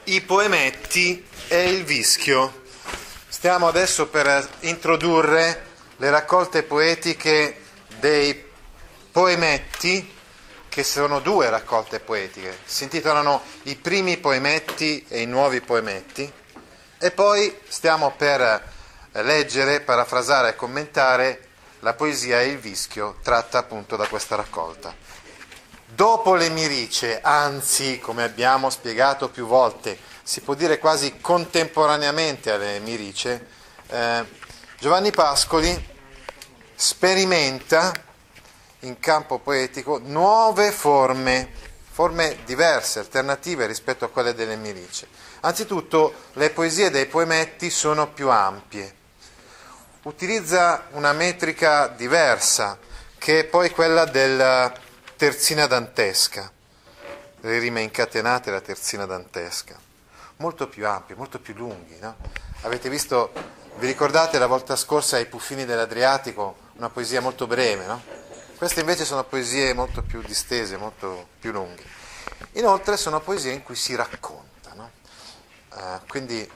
i poemetti e il vischio. Stiamo adesso per introdurre le raccolte poetiche dei poemetti, che sono due raccolte poetiche. Si intitolano I primi poemetti e i nuovi poemetti, e poi stiamo per leggere, parafrasare e commentare la poesia e il vischio tratta appunto da questa raccolta. Dopo le Mirice, anzi, come abbiamo spiegato più volte, si può dire quasi contemporaneamente alle Mirice, Giovanni Pascoli sperimenta in campo poetico nuove forme diverse, alternative rispetto a quelle delle Mirice. Anzitutto, le poesie dei poemetti sono più ampie. Utilizza una metrica diversa, che è poi quella della terzina dantesca, le rime incatenate, la terzina dantesca, molto più ampie, molto più lunghi, no? Avete visto, vi ricordate la volta scorsa ai Puffini dell'Adriatico, una poesia molto breve, no? Queste invece sono poesie molto più distese, molto più lunghe. Inoltre sono poesie in cui si racconta, no? Quindi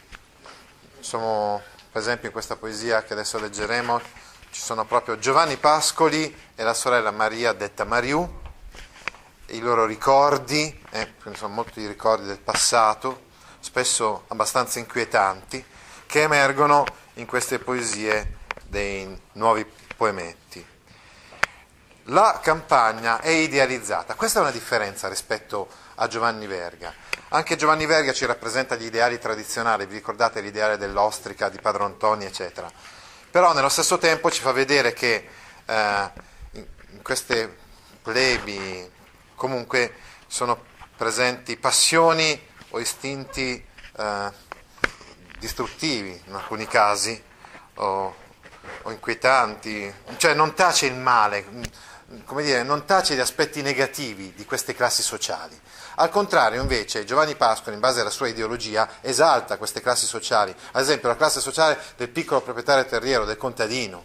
per esempio in questa poesia che adesso leggeremo ci sono proprio Giovanni Pascoli e la sorella Maria, detta Mariù, i loro ricordi, quindi sono molti ricordi del passato, spesso abbastanza inquietanti, che emergono in queste poesie dei nuovi poemetti. La campagna è idealizzata, questa è una differenza rispetto a Giovanni Verga. Anche Giovanni Verga ci rappresenta gli ideali tradizionali, vi ricordate l'ideale dell'ostrica, di Padron Antonio, eccetera. Però nello stesso tempo ci fa vedere che in queste plebi comunque sono presenti passioni o istinti distruttivi in alcuni casi o inquietanti, cioè non tace il male, come dire, non tace gli aspetti negativi di queste classi sociali. Al contrario, invece, Giovanni Pascoli, in base alla sua ideologia, esalta queste classi sociali, ad esempio la classe sociale del piccolo proprietario terriero, del contadino.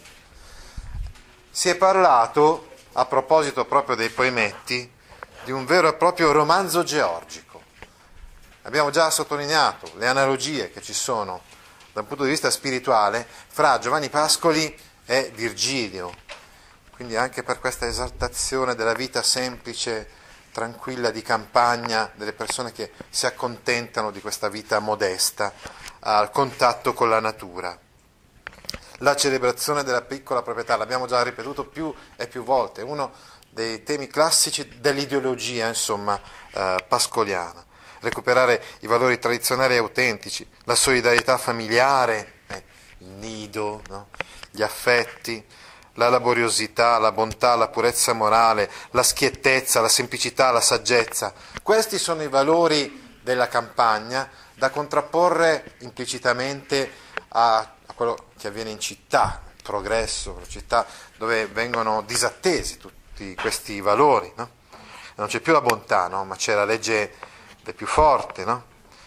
Si è parlato, a proposito proprio dei poemetti, di un vero e proprio romanzo georgico. Abbiamo già sottolineato le analogie che ci sono da un punto di vista spirituale fra Giovanni Pascoli e Virgilio, quindi anche per questa esaltazione della vita semplice, tranquilla di campagna, delle persone che si accontentano di questa vita modesta, al contatto con la natura. La celebrazione della piccola proprietà, l'abbiamo già ripetuto più e più volte, è uno dei temi classici dell'ideologia, insomma, pascoliana. Recuperare i valori tradizionali e autentici, la solidarietà familiare, il nido, no? Gli affetti, la laboriosità, la bontà, la purezza morale, la schiettezza, la semplicità, la saggezza. Questi sono i valori della campagna da contrapporre implicitamente a quello che avviene in città, il progresso, la città dove vengono disattesi tutti questi valori, no? Non c'è più la bontà, no? Ma c'è la legge del più forte, no?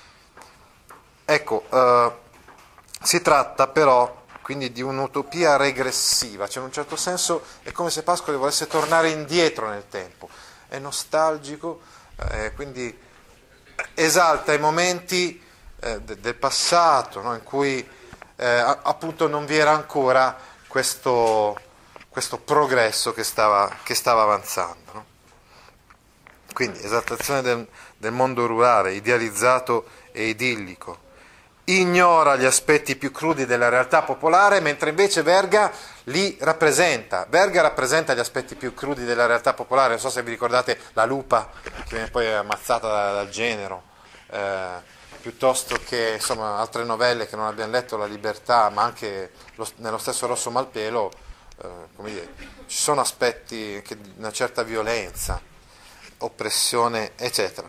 Ecco, si tratta però quindi di un'utopia regressiva, cioè in un certo senso è come se Pascoli volesse tornare indietro nel tempo, è nostalgico, quindi esalta i momenti del passato, no? In cui appunto non vi era ancora questo progresso che stava avanzando, no? Quindi esaltazione del mondo rurale, idealizzato e idillico. Ignora gli aspetti più crudi della realtà popolare, mentre invece Verga li rappresenta. Verga rappresenta gli aspetti più crudi della realtà popolare. Non so se vi ricordate la lupa, che viene poi ammazzata dal genero, piuttosto che insomma altre novelle che non abbiamo letto, La Libertà, ma anche nello stesso Rosso Malpelo, come dire, ci sono aspetti di una certa violenza, oppressione, eccetera.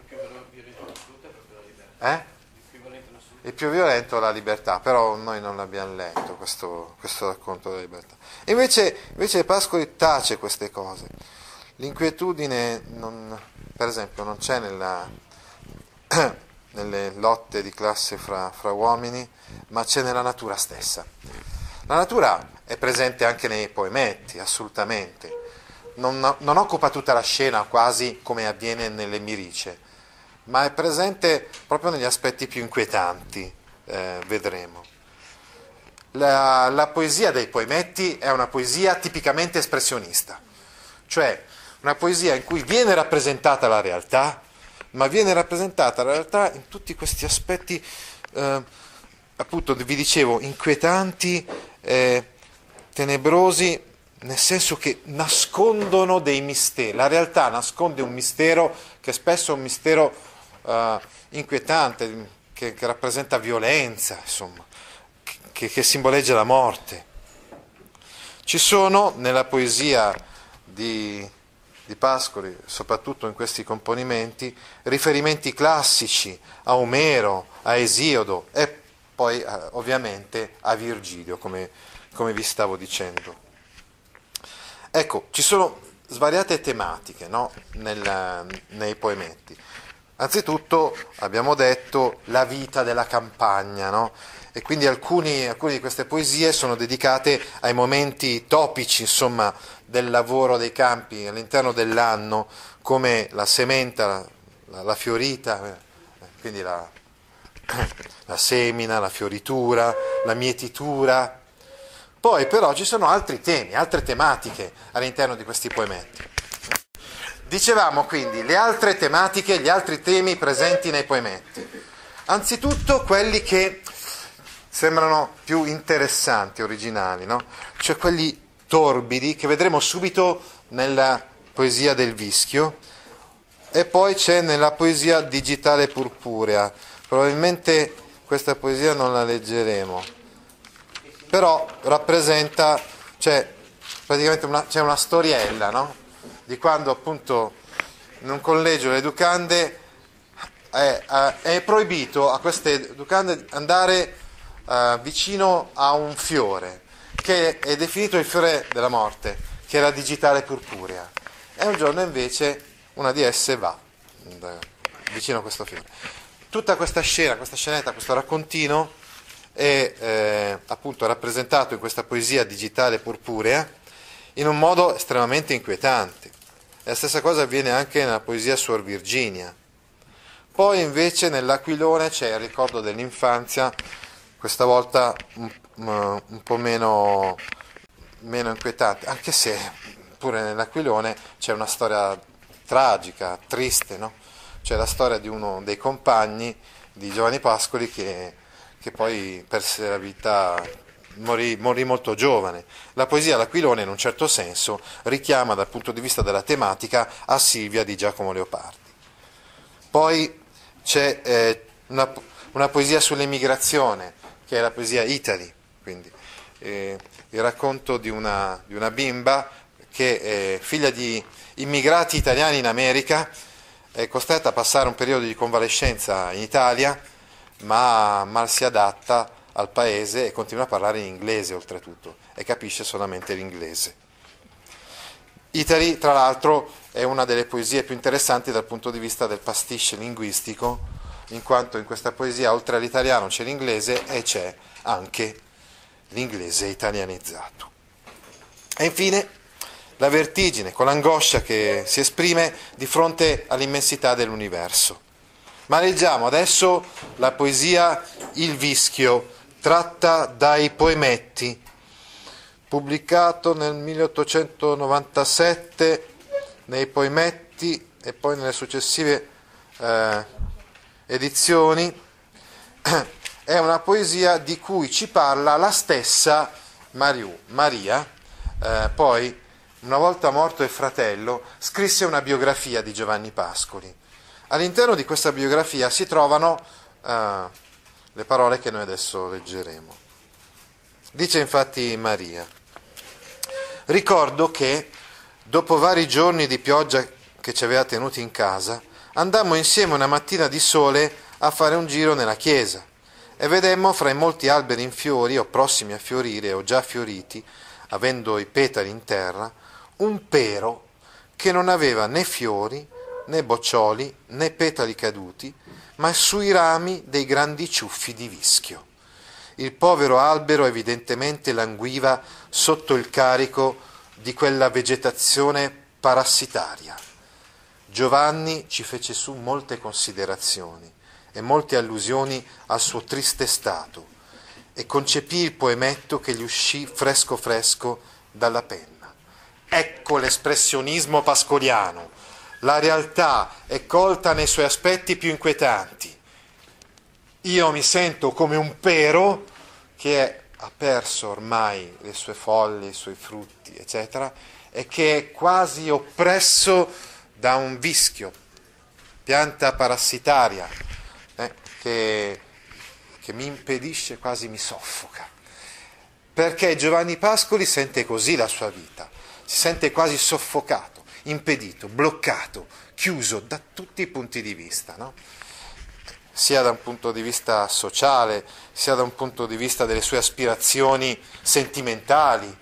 Il più violento è La Libertà, però noi non l'abbiamo letto questo racconto della libertà. Invece Pascoli tace queste cose. L'inquietudine, per esempio, non c'è nelle lotte di classe fra uomini, ma c'è nella natura stessa. La natura è presente anche nei poemetti, assolutamente. Non occupa tutta la scena quasi come avviene nelle Mirice, ma è presente proprio negli aspetti più inquietanti, vedremo. La poesia dei poemetti è una poesia tipicamente espressionista, cioè una poesia in cui viene rappresentata la realtà, ma viene rappresentata la realtà in tutti questi aspetti, appunto vi dicevo, inquietanti, tenebrosi, nel senso che nascondono dei misteri. La realtà nasconde un mistero che spesso è un mistero inquietante, che rappresenta violenza, insomma, che simboleggia la morte. Ci sono nella poesia di Pascoli, soprattutto in questi componimenti, riferimenti classici a Omero, a Esiodo e poi ovviamente a Virgilio, come vi stavo dicendo. Ecco, ci sono svariate tematiche, no? Nei poemetti. Anzitutto abbiamo detto la vita della campagna, no? E quindi alcune di queste poesie sono dedicate ai momenti topici, insomma, del lavoro dei campi all'interno dell'anno, come la sementa, la fiorita, quindi la semina, la fioritura, la mietitura. Poi però ci sono altri temi, altre tematiche all'interno di questi poemetti. Dicevamo quindi le altre tematiche, gli altri temi presenti nei poemetti. Anzitutto quelli che sembrano più interessanti, originali, no? Cioè quelli torbidi che vedremo subito nella poesia del Vischio e poi c'è nella poesia digitale purpurea. Probabilmente questa poesia non la leggeremo, però rappresenta, cioè praticamente c'è una storiella, no? Di quando appunto in un collegio le educande è proibito a queste educande andare vicino a un fiore che è definito il fiore della morte, che è la digitale purpurea, e un giorno invece una di esse va vicino a questo fiore. Tutta questa scena, questa scenetta, questo raccontino è appunto rappresentato in questa poesia digitale purpurea in un modo estremamente inquietante. E la stessa cosa avviene anche nella poesia Suor Virginia. Poi invece nell'Aquilone c'è il ricordo dell'infanzia, questa volta un po' meno inquietante, anche se pure nell'Aquilone c'è una storia tragica, triste, no? C'è la storia di uno dei compagni di Giovanni Pascoli che poi perse la vita, morì molto giovane. La poesia L'Aquilone in un certo senso richiama dal punto di vista della tematica a Silvia di Giacomo Leopardi. Poi c'è una poesia sull'emigrazione, che è la poesia Italy, quindi il racconto di una bimba che è figlia di immigrati italiani in America, è costretta a passare un periodo di convalescenza in Italia, ma mal si adatta al paese e continua a parlare in inglese oltretutto, e capisce solamente l'inglese. Italy, tra l'altro, è una delle poesie più interessanti dal punto di vista del pastiche linguistico, in quanto in questa poesia oltre all'italiano c'è l'inglese e c'è anche l'inglese italianizzato. E infine la vertigine, con l'angoscia che si esprime di fronte all'immensità dell'universo. Ma leggiamo adesso la poesia Il Vischio, tratta dai Poemetti, pubblicato nel 1897 nei Poemetti e poi nelle successive edizioni. È una poesia di cui ci parla la stessa Maria, poi una volta morto il fratello scrisse una biografia di Giovanni Pascoli. All'interno di questa biografia si trovano le parole che noi adesso leggeremo. Dice infatti Maria: ricordo che dopo vari giorni di pioggia che ci aveva tenuti in casa, andammo insieme una mattina di sole a fare un giro nella chiesa e vedemmo fra i molti alberi in fiori o prossimi a fiorire o già fioriti, avendo i petali in terra, un pero che non aveva né fiori né boccioli né petali caduti, ma sui rami dei grandi ciuffi di vischio. Il povero albero evidentemente languiva sotto il carico di quella vegetazione parassitaria. Giovanni ci fece su molte considerazioni e molte allusioni al suo triste stato e concepì il poemetto che gli uscì fresco fresco dalla penna. Ecco l'espressionismo pascoliano. La realtà è colta nei suoi aspetti più inquietanti. Io mi sento come un pero che ha perso ormai le sue foglie, i suoi frutti, eccetera, e che è quasi oppresso da un vischio, pianta parassitaria, che mi impedisce, quasi mi soffoca. Perché Giovanni Pascoli sente così la sua vita, si sente quasi soffocato, impedito, bloccato, chiuso da tutti i punti di vista, no? Sia da un punto di vista sociale, sia da un punto di vista delle sue aspirazioni sentimentali.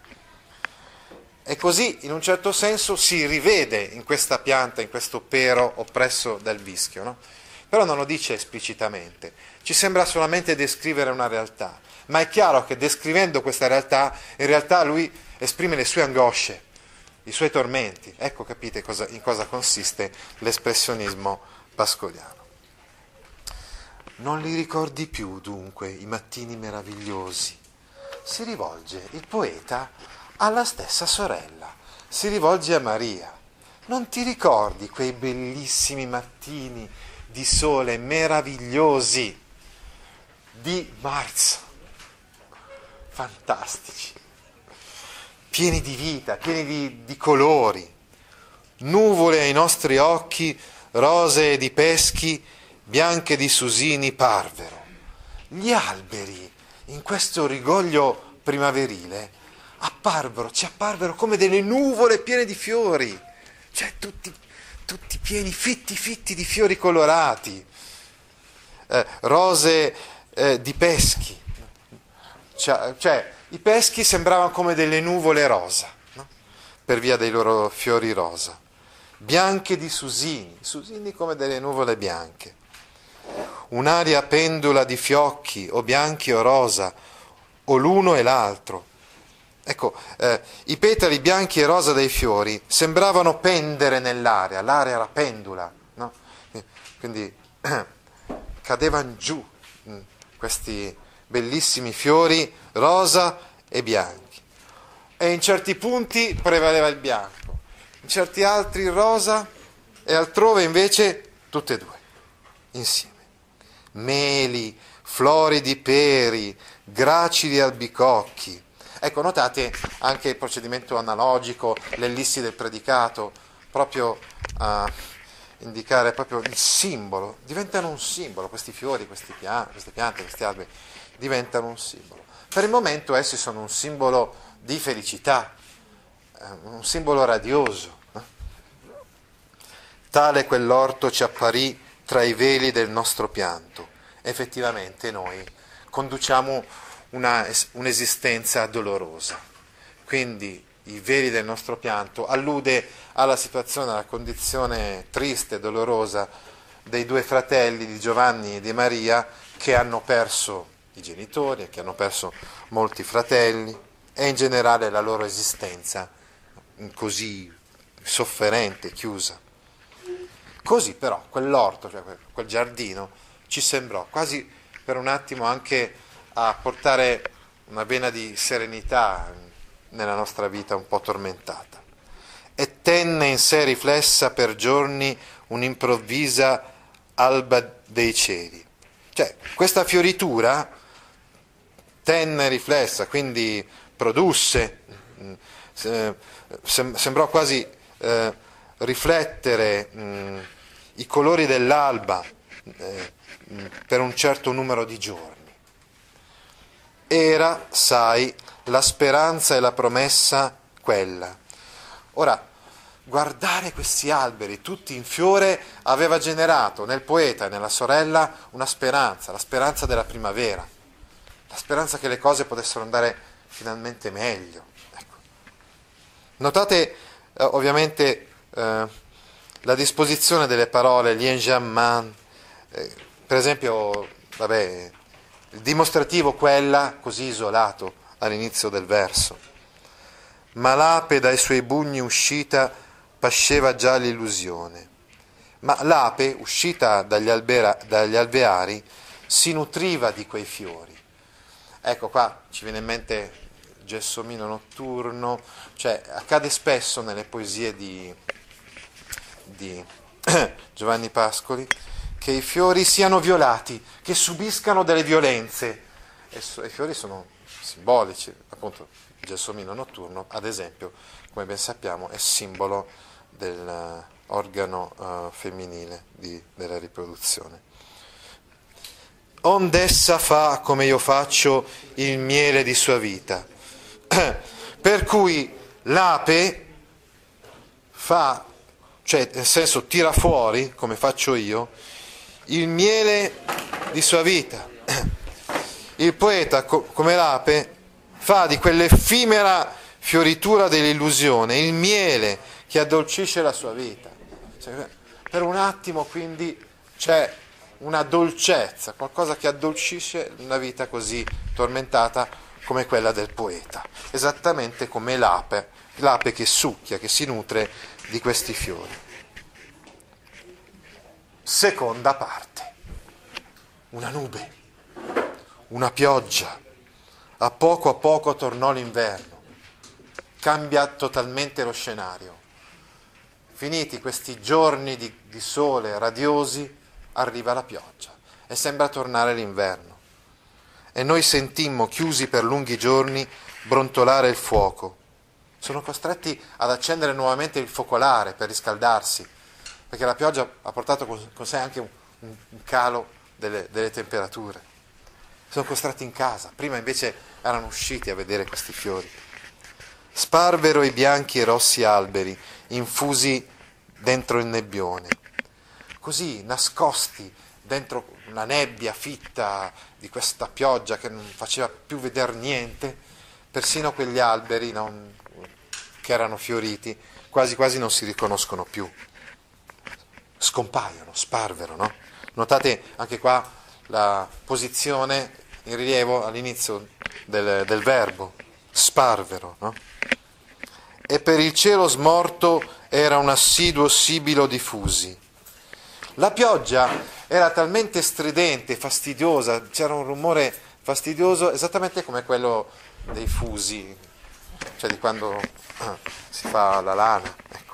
E così, in un certo senso, si rivede in questa pianta, in questo pero oppresso dal vischio, no? Però non lo dice esplicitamente, ci sembra solamente descrivere una realtà, ma è chiaro che descrivendo questa realtà, in realtà lui esprime le sue angosce, i suoi tormenti. Ecco, capite in cosa consiste l'espressionismo pascoliano. Non li ricordi più, dunque, i mattini meravigliosi. Si rivolge il poeta alla stessa sorella, si rivolge a Maria. Non ti ricordi quei bellissimi mattini di sole meravigliosi di marzo? Fantastici, pieni di vita, pieni di colori, nuvole ai nostri occhi, rosee di peschi, bianche di susini parvero. Gli alberi, in questo rigoglio primaverile, ci apparvero come delle nuvole piene di fiori, cioè tutti pieni, fitti di fiori colorati, rose di peschi, cioè i peschi sembravano come delle nuvole rosa, no? Per via dei loro fiori rosa, bianche di susini come delle nuvole bianche. Un'aria pendula di fiocchi, o bianchi o rosa, o l'uno e l'altro. Ecco, i petali bianchi e rosa dei fiori sembravano pendere nell'aria, l'aria era pendula, no? Quindi cadevano giù questi bellissimi fiori rosa e bianchi. E in certi punti prevaleva il bianco, in certi altri il rosa, e altrove invece tutte e due, insieme. Meli, floridi peri, gracili albicocchi. Ecco, notate anche il procedimento analogico, l'ellissi del predicato, proprio a indicare proprio il simbolo. Diventano un simbolo, questi fiori, queste piante, questi alberi, diventano un simbolo. Per il momento essi sono un simbolo di felicità, un simbolo radioso. Tale quell'orto ci apparì tra i veli del nostro pianto. Effettivamente noi conduciamo un'esistenza dolorosa, quindi i veli del nostro pianto allude alla situazione, alla condizione triste e dolorosa dei due fratelli di Giovanni e di Maria, che hanno perso i genitori e che hanno perso molti fratelli, e in generale la loro esistenza così sofferente, chiusa. Così però quell'orto, cioè quel giardino, ci sembrò quasi per un attimo anche a portare una vena di serenità nella nostra vita un po' tormentata. E tenne in sé riflessa per giorni un'improvvisa alba dei cieli. Cioè, questa fioritura tenne riflessa, quindi produsse, sembrò quasi riflettere i colori dell'alba per un certo numero di giorni. Era, sai, la speranza e la promessa quella. Ora, guardare questi alberi tutti in fiore aveva generato nel poeta e nella sorella una speranza, la speranza della primavera, la speranza che le cose potessero andare finalmente meglio. Ecco. Notate ovviamente la disposizione delle parole, l'enjambment, per esempio, il dimostrativo quella, così isolato all'inizio del verso. Ma l'ape dai suoi bugni uscita pasceva già l'illusione. Ma l'ape, uscita dagli alveari, si nutriva di quei fiori. Ecco, qua ci viene in mente Gelsomino notturno, cioè accade spesso nelle poesie di Giovanni Pascoli che i fiori siano violati, che subiscano delle violenze. E i fiori sono simbolici, appunto il Gelsomino notturno, ad esempio, come ben sappiamo, è simbolo dell'organo femminile della riproduzione. Ond'essa fa, come io faccio, il miele di sua vita. Per cui l'ape fa, cioè nel senso tira fuori, come faccio io, il miele di sua vita. Il poeta, come l'ape, fa di quell'effimera fioritura dell'illusione il miele che addolcisce la sua vita. Cioè, per un attimo quindi c'è una dolcezza, qualcosa che addolcisce una vita così tormentata come quella del poeta, esattamente come l'ape che succhia, che si nutre di questi fiori. Seconda parte, una nube, una pioggia, a poco tornò l'inverno, cambia totalmente lo scenario. Finiti questi giorni di sole radiosi, arriva la pioggia e sembra tornare l'inverno. E noi sentimmo, chiusi per lunghi giorni, brontolare il fuoco. Sono costretti ad accendere nuovamente il focolare per riscaldarsi, perché la pioggia ha portato con sé anche un calo delle temperature. Sono costretti in casa, prima invece erano usciti a vedere questi fiori. Sparvero i bianchi e rossi alberi, infusi dentro il nebbione, così nascosti dentro una nebbia fitta di questa pioggia che non faceva più vedere niente, persino quegli alberi che erano fioriti quasi quasi non si riconoscono più, scompaiono, sparvero, no? Notate anche qua la posizione in rilievo all'inizio del verbo, sparvero, no? E per il cielo smorto era un assiduo sibilo di fusi. La pioggia era talmente stridente, fastidiosa, c'era un rumore fastidioso esattamente come quello dei fusi, cioè di quando si fa la lana. Ecco.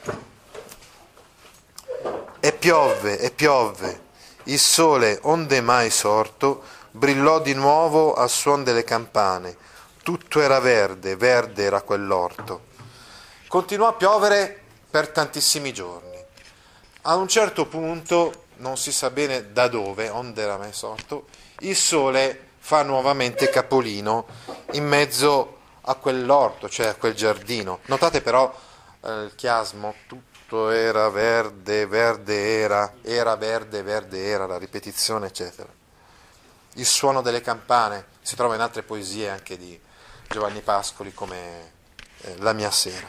E piovve, il sole, onde mai sorto, brillò di nuovo al suon delle campane, tutto era verde, verde era quell'orto. Continuò a piovere per tantissimi giorni. A un certo punto, non si sa bene da dove, onde era mai sorto, il sole fa nuovamente capolino in mezzo a quell'orto, cioè a quel giardino. Notate però il chiasmo, tutto era verde, verde era verde, verde era, la ripetizione, eccetera. Il suono delle campane si trova in altre poesie anche di Giovanni Pascoli, come La mia sera.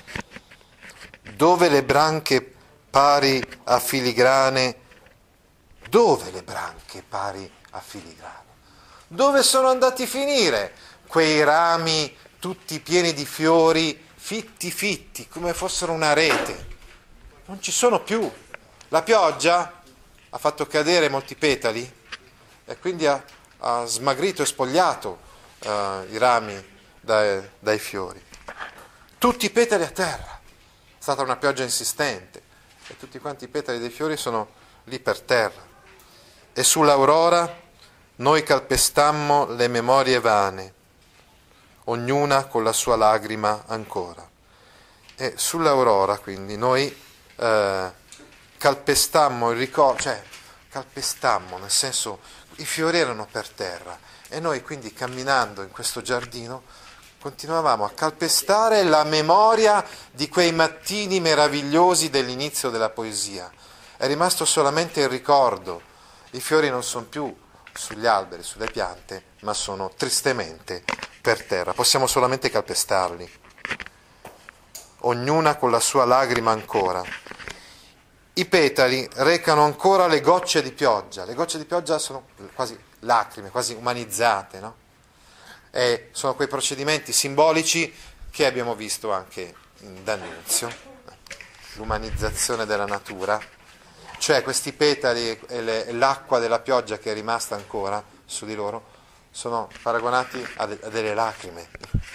Dove le branche pari a filigrane, dove le branche pari a filigrane? Dove sono andati a finire quei rami tutti pieni di fiori, fitti, come fossero una rete? Non ci sono più. La pioggia ha fatto cadere molti petali e quindi ha smagrito e spogliato i rami dai fiori. Tutti i petali a terra. È stata una pioggia insistente e tutti quanti i petali dei fiori sono lì per terra. E sull'aurora noi calpestammo le memorie vane, ognuna con la sua lagrima ancora. E sull'aurora quindi noi calpestammo il ricordo, cioè calpestammo nel senso i fiori erano per terra e noi quindi camminando in questo giardino continuavamo a calpestare la memoria di quei mattini meravigliosi dell'inizio della poesia. È rimasto solamente il ricordo. I fiori non sono più sugli alberi, sulle piante, ma sono tristemente per terra. Possiamo solamente calpestarli. Ognuna con la sua lagrima ancora. I petali recano ancora le gocce di pioggia. Le gocce di pioggia sono quasi lacrime, quasi umanizzate, no? E sono quei procedimenti simbolici che abbiamo visto anche in D'Annunzio. l'umanizzazione della natura, cioè questi petali e l'acqua della pioggia che è rimasta ancora su di loro sono paragonati a delle lacrime.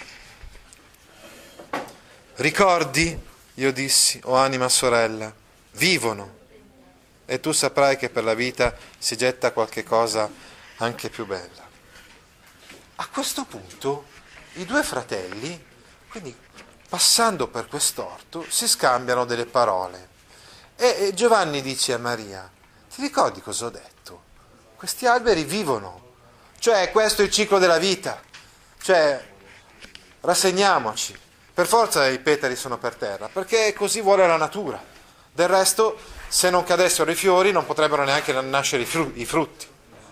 Ricordi, io dissi, o anima sorella, vivono, e tu saprai che per la vita si getta qualche cosa anche più bella. A questo punto i due fratelli, quindi passando per quest'orto, si scambiano delle parole. E Giovanni dice a Maria, ti ricordi cosa ho detto? Questi alberi vivono, cioè questo è il ciclo della vita, cioè rassegniamoci, per forza i petali sono per terra, perché così vuole la natura. Del resto, se non cadessero i fiori non potrebbero neanche nascere i frutti.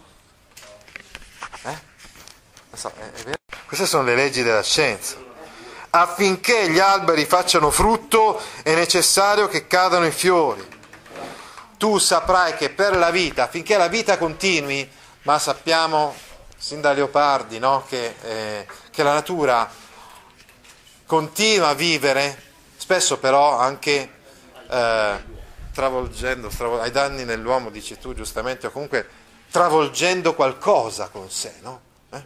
Non so, è vero? Queste sono le leggi della scienza. Affinché gli alberi facciano frutto è necessario che cadano i fiori. Tu saprai che per la vita, affinché la vita continui, ma sappiamo sin da Leopardi, no? che la natura continua a vivere, spesso però anche travolgendo, ai danni nell'uomo, dici tu giustamente, o comunque travolgendo qualcosa con sé, no?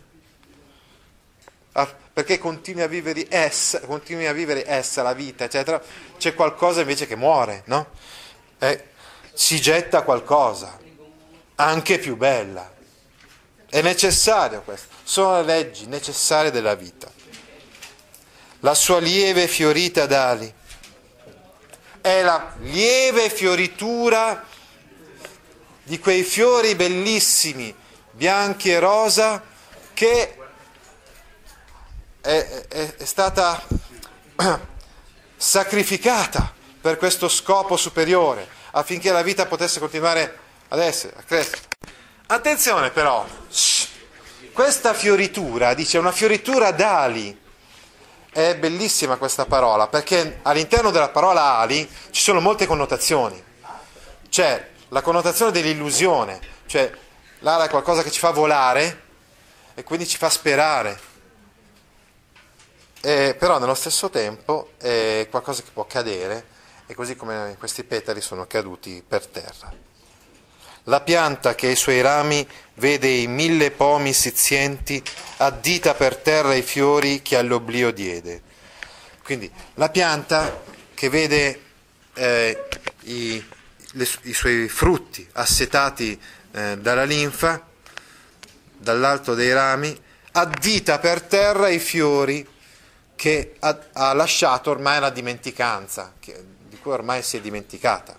Perché continui a vivere essa, la vita, eccetera, c'è qualcosa invece che muore, no? Si getta qualcosa, anche più bella. È necessario questo, sono le leggi necessarie della vita. La sua lieve fiorita d'ali è la lieve fioritura di quei fiori bellissimi, bianchi e rosa, che è stata sacrificata per questo scopo superiore, affinché la vita potesse continuare ad essere, a crescere. Attenzione però, questa fioritura, dice una fioritura d'ali, è bellissima questa parola, perché all'interno della parola ali ci sono molte connotazioni. C'è la connotazione dell'illusione, cioè l'ala è qualcosa che ci fa volare e quindi ci fa sperare. Però nello stesso tempo è qualcosa che può cadere, e così come questi petali sono caduti per terra. La pianta che ai suoi rami vede i 1000 pomi sizienti addita per terra i fiori che all'oblio diede. Quindi la pianta che vede i suoi frutti assetati dalla linfa, dall'alto dei rami, addita per terra i fiori che ha lasciato ormai alla dimenticanza, di cui ormai si è dimenticata.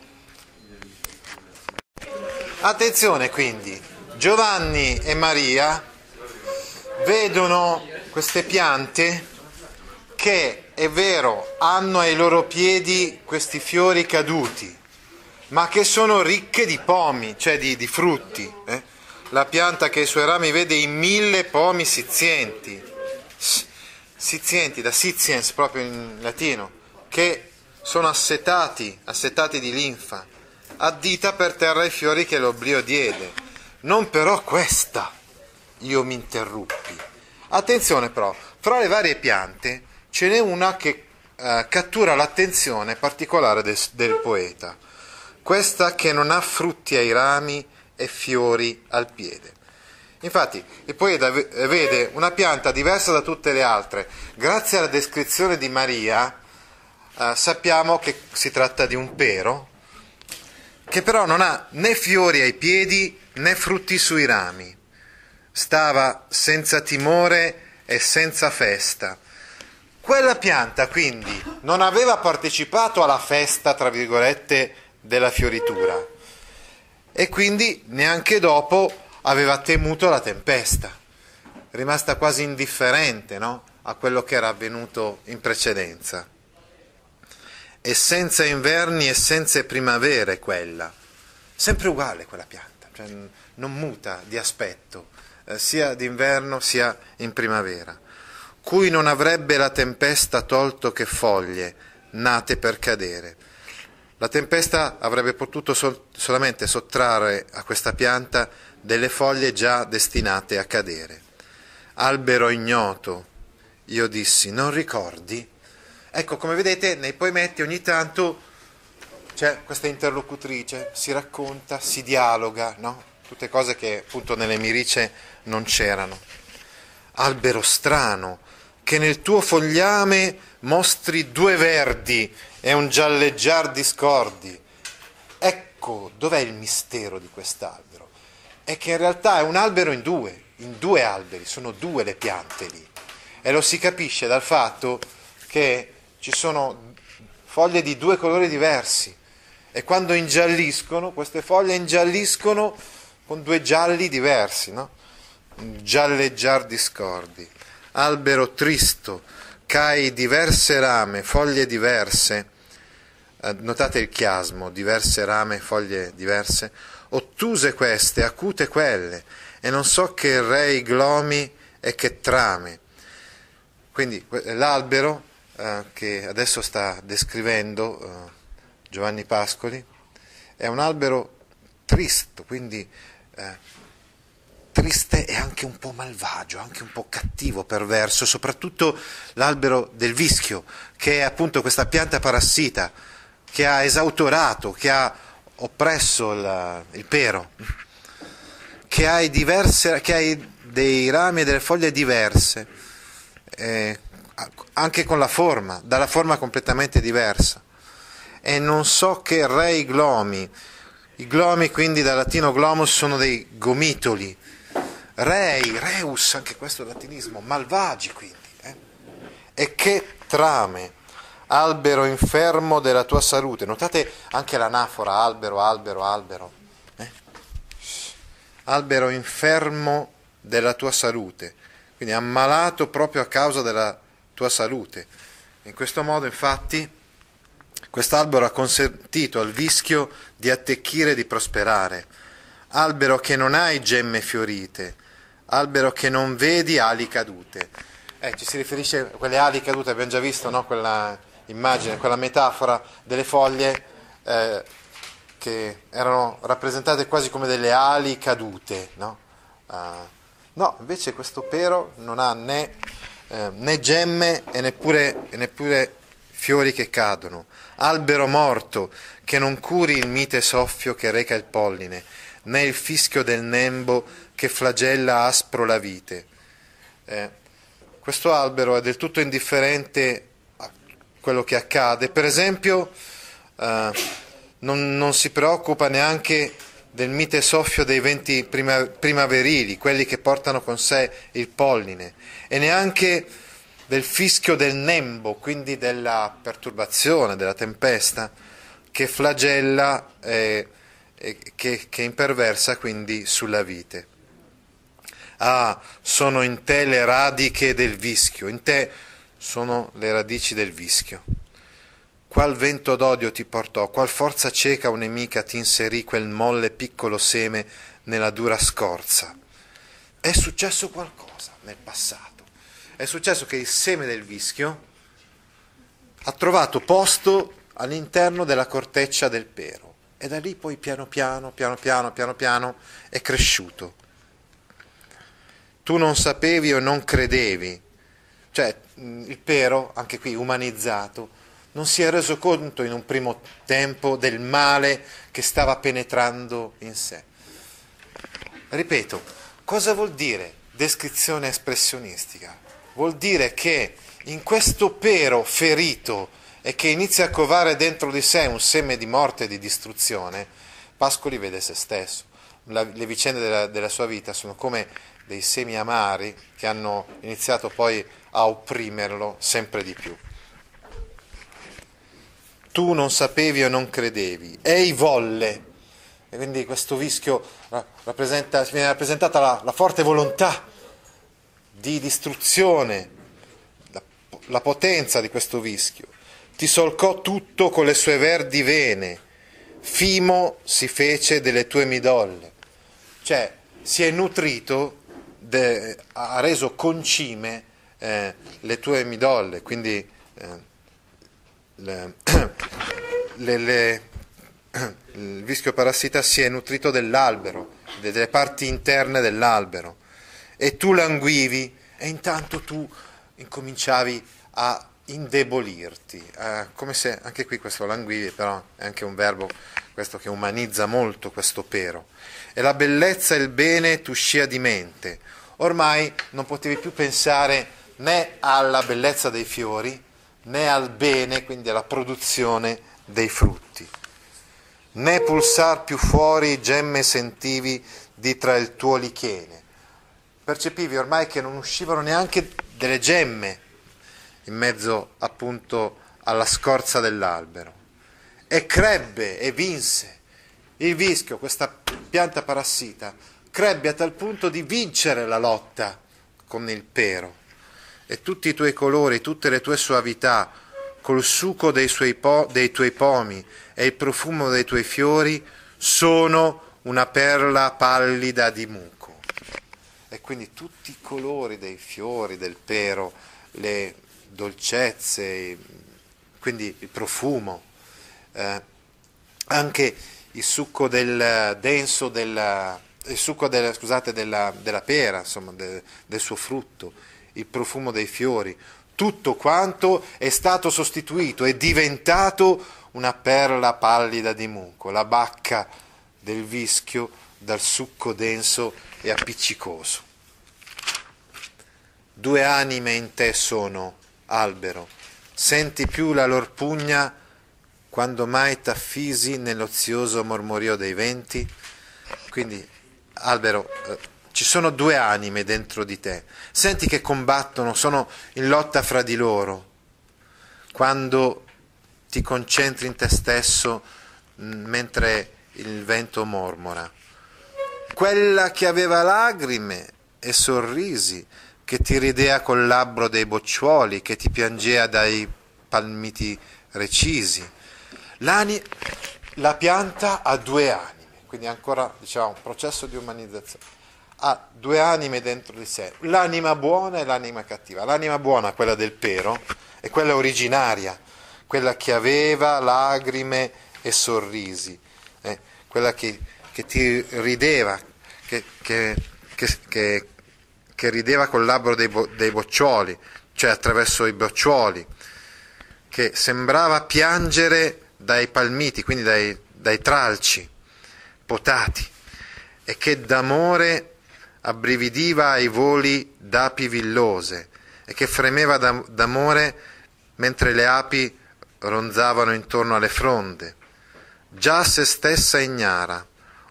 Attenzione quindi, Giovanni e Maria vedono queste piante che, è vero, hanno ai loro piedi questi fiori caduti, ma che sono ricche di pomi, cioè di frutti. La pianta che ai suoi rami vede i 1000 pomi sizienti, da siziens proprio in latino, che sono assetati di linfa, addita per terra i fiori che l'oblio diede. Non però questa, io mi interruppi. Attenzione però, fra le varie piante ce n'è una che cattura l'attenzione particolare del poeta, questa che non ha frutti ai rami e fiori al piede. Infatti il poeta vede una pianta diversa da tutte le altre. Grazie alla descrizione di Maria sappiamo che si tratta di un pero, che però non ha né fiori ai piedi né frutti sui rami. Stava senza timore e senza festa. Quella pianta quindi non aveva partecipato alla festa, tra virgolette, della fioritura, e quindi neanche dopo aveva temuto la tempesta, rimasta quasi indifferente, no? A quello che era avvenuto in precedenza. E senza inverni e senza primavere quella, sempre uguale quella pianta, cioè non muta di aspetto, sia d'inverno sia in primavera, cui non avrebbe la tempesta tolto che foglie nate per cadere. La tempesta avrebbe potuto solamente sottrarre a questa pianta delle foglie già destinate a cadere. Albero ignoto, io dissi, non ricordi? Ecco, come vedete, nei poemetti ogni tanto c'è questa interlocutrice, si racconta, si dialoga, no? Tutte cose che appunto nelle mirice non c'erano. Albero strano, che nel tuo fogliame mostri due verdi e un gialleggiar discordi. Ecco dov'è il mistero di quest'albero. È che in realtà è un albero in due alberi, sono due le piante lì. E lo si capisce dal fatto che ci sono foglie di due colori diversi e quando ingialliscono, queste foglie ingialliscono con due gialli diversi, no? Gialleggiar discordi. Albero tristo, c'hai diverse rame, foglie diverse, notate il chiasmo, diverse rame, foglie diverse, ottuse queste, acute quelle, e non so che rei glomi e che trame. Quindi l'albero che adesso sta descrivendo Giovanni Pascoli è un albero tristo, quindi triste e anche un po' malvagio, anche un po' cattivo, perverso, soprattutto l'albero del vischio, che è appunto questa pianta parassita che ha esautorato, che ha oppresso il pero, che ha dei rami e delle foglie diverse, anche con la forma, dalla forma completamente diversa. E non so che rei glomi, i glomi quindi dal latino glomus sono dei gomitoli, rei, reus, anche questo è il latinismo, malvagi quindi, e che trame, albero infermo della tua salute. Notate anche l'anafora, albero, albero, albero, albero infermo della tua salute, quindi ammalato proprio a causa della tua salute. In questo modo infatti quest'albero ha consentito al vischio di attecchire e di prosperare. Albero che non hai gemme fiorite, albero che non vedi ali cadute. Ci si riferisce a quelle ali cadute, abbiamo già visto, no? Quella immagine, quella metafora delle foglie che erano rappresentate quasi come delle ali cadute, no? No, invece questo pero non ha né gemme e neppure fiori che cadono. Albero morto, che non curi il mite soffio che reca il polline, né il fischio del nembo che flagella aspro la vite. Questo albero è del tutto indifferente a quello che accade. Per esempio, non si preoccupa neanche del mite soffio dei venti primaverili, quelli che portano con sé il polline, e neanche del fischio del nembo, quindi della perturbazione, della tempesta, che flagella e che imperversa quindi sulla vite. Ah, sono in te le radiche del vischio, in te sono le radici del vischio. Qual vento d'odio ti portò, qual forza cieca o nemica ti inserì quel molle piccolo seme nella dura scorza? È successo qualcosa nel passato. È successo che il seme del vischio ha trovato posto all'interno della corteccia del pero e da lì poi piano piano è cresciuto. Tu non sapevi o non credevi, cioè il pero, anche qui umanizzato, non si è reso conto in un primo tempo del male che stava penetrando in sé. Ripeto, cosa vuol dire descrizione espressionistica? Vuol dire che in questo pero ferito e che inizia a covare dentro di sé un seme di morte e di distruzione, Pascoli vede se stesso. Le vicende della sua vita sono come dei semi amari che hanno iniziato poi a opprimerlo sempre di più. Tu non sapevi o non credevi, ei volle, e quindi questo vischio viene rappresentata la forte volontà di distruzione, la potenza di questo vischio. Ti solcò tutto con le sue verdi vene, fimo si fece delle tue midolle, cioè si è nutrito, ha reso concime le tue midolle, quindi il vischio parassita si è nutrito dell'albero, delle parti interne dell'albero, e tu languivi e intanto tu incominciavi a indebolirti, come se, anche qui questo languire, però è anche un verbo questo che umanizza molto questo pero, e la bellezza e il bene t'uscia di mente, ormai non potevi più pensare né alla bellezza dei fiori, né al bene, quindi alla produzione dei frutti, né pulsar più fuori gemme sentivi di tra il tuo lichene, percepivi ormai che non uscivano neanche delle gemme in mezzo appunto alla scorza dell'albero, e crebbe e vinse il vischio, questa pianta parassita, crebbe a tal punto di vincere la lotta con il pero, e tutti i tuoi colori, tutte le tue suavità, col succo dei tuoi pomi e il profumo dei tuoi fiori, sono una perla pallida di muco. E quindi tutti i colori dei fiori, del pero, le dolcezze, quindi il profumo, anche il succo del denso della pera, insomma, del suo frutto, il profumo dei fiori, tutto quanto è stato sostituito, è diventato una perla pallida di muco, la bacca del vischio dal succo denso e appiccicoso. 2 anime in te sono, albero, senti più la lor pugna quando mai t'affisi nell'ozioso mormorio dei venti? Quindi, albero, ci sono 2 anime dentro di te, senti che combattono, sono in lotta fra di loro, quando ti concentri in te stesso mentre il vento mormora. Quella che aveva lagrime e sorrisi, che ti ridea col labbro dei bocciuoli, che ti piangea dai palmiti recisi. La pianta ha 2 anime, quindi ancora diciamo un processo di umanizzazione. Ha 2 anime dentro di sé, l'anima buona e l'anima cattiva. L'anima buona, quella del pero, è quella originaria, quella che aveva lagrime e sorrisi, quella che ti rideva, che rideva col labbro dei boccioli, cioè attraverso i boccioli, che sembrava piangere dai palmiti, quindi dai tralci potati, e che d'amore abbrividiva ai voli d'api villose, e che fremeva d'amore mentre le api ronzavano intorno alle fronde. Già se stessa ignara,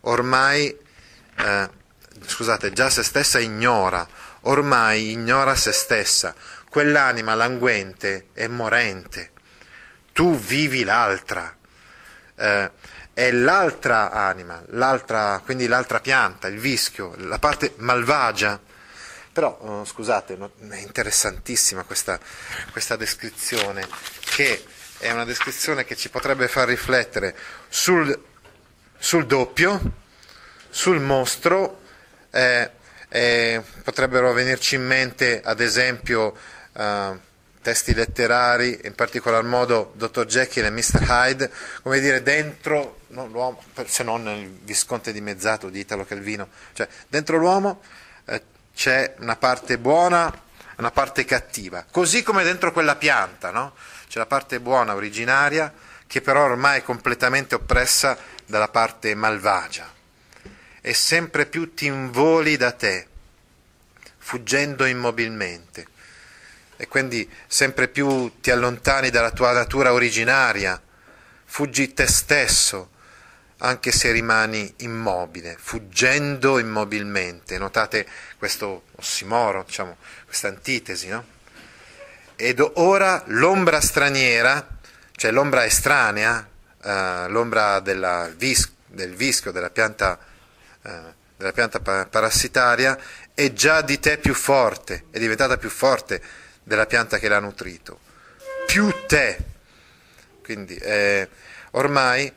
già se stessa ignora, ormai ignora se stessa, quell'anima languente e morente. Tu vivi l'altra, è l'altra anima, quindi l'altra pianta, il vischio, la parte malvagia. Però, scusate, è interessantissima questa descrizione, che è una descrizione che ci potrebbe far riflettere sul doppio, sul mostro, potrebbero venirci in mente ad esempio testi letterari, in particolar modo Dr. Jekyll e Mr. Hyde, come dire, dentro l'uomo, se non il Visconte dimezzato di Italo Calvino, cioè dentro l'uomo c'è una parte buona, una parte cattiva, così come dentro quella pianta, no? C'è la parte buona, originaria, che però ormai è completamente oppressa dalla parte malvagia, e sempre più ti involi da te, fuggendo immobilmente, e quindi sempre più ti allontani dalla tua natura originaria, fuggi te stesso, anche se rimani immobile, fuggendo immobilmente. Notate questo ossimoro, diciamo, questa antitesi, no? Ed ora l'ombra straniera, cioè l'ombra estranea, l'ombra del vischio, della pianta parassitaria, è già di te più forte, è diventata più forte della pianta che l'ha nutrito, più te. Quindi ormai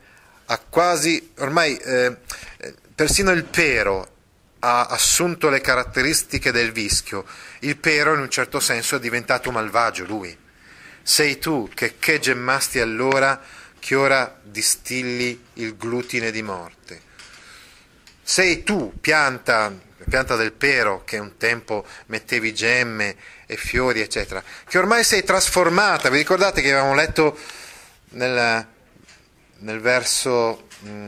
persino il pero ha assunto le caratteristiche del vischio. Il pero in un certo senso è diventato malvagio lui. Sei tu che gemmasti allora, che ora distilli il glutine di morte. Sei tu, pianta, pianta del pero, che un tempo mettevi gemme e fiori, eccetera, che ormai si è trasformata. Vi ricordate che avevamo letto nel verso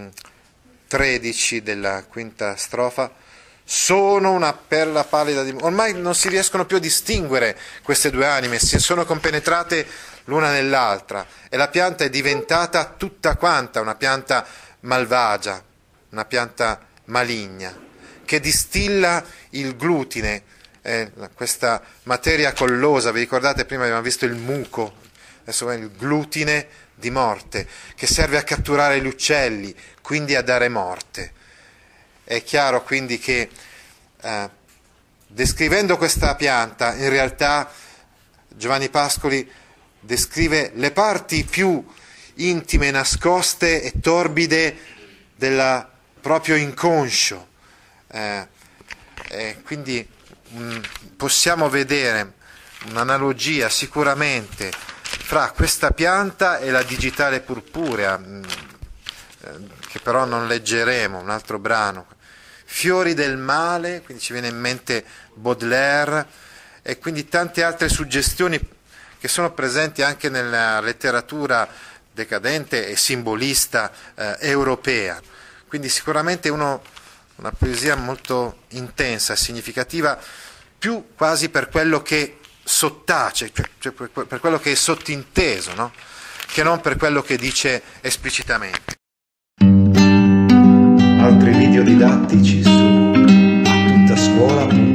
13 della quinta strofa: sono una perla pallida di... Ormai non si riescono più a distinguere queste due anime, si sono compenetrate l'una nell'altra e la pianta è diventata tutta quanta una pianta malvagia, una pianta maligna, che distilla il glutine, questa materia collosa. Vi ricordate, prima abbiamo visto il muco, adesso è il glutine di morte, che serve a catturare gli uccelli, quindi a dare morte. È chiaro quindi che descrivendo questa pianta, in realtà Giovanni Pascoli descrive le parti più intime, nascoste e torbide del proprio inconscio. Quindi possiamo vedere un'analogia sicuramente fra questa pianta e la digitale purpurea, che però non leggeremo, un altro brano. Fiori del male, quindi ci viene in mente Baudelaire, e quindi tante altre suggestioni che sono presenti anche nella letteratura decadente e simbolista europea. Quindi sicuramente una poesia molto intensa e significativa, più quasi per quello che sottace, cioè per quello che è sottinteso, no? Che non per quello che dice esplicitamente. Altri video didattici su attuttascuola.it